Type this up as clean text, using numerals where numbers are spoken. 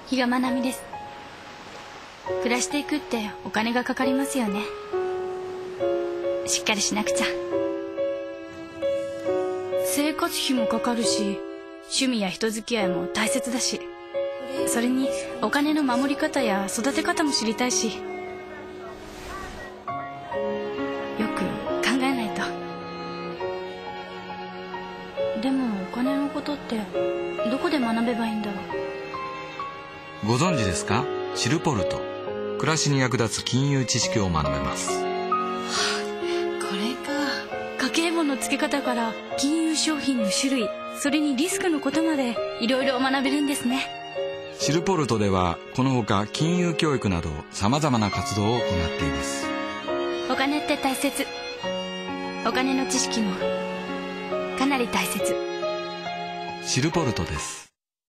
比嘉愛未です。暮らしていくってお金がかかりますよね。しっかりしなくちゃ。生活費もかかるし、趣味や人付き合いも大切だし、それにお金の守り方や育て方も知りたいし、よく考えないと。でもお金のことってどこで学べばいいんだろう。 ご存知ですか？シルポルト。暮らしに役立つ金融知識を学べます。 これか。家計簿の付け方から金融商品の種類、それにリスクのことまでいろいろ学べるんですね。 シルポルトではこのほか金融教育などさまざまな活動を行っています。 お金って大切。お金の知識もかなり大切。 シルポルトです。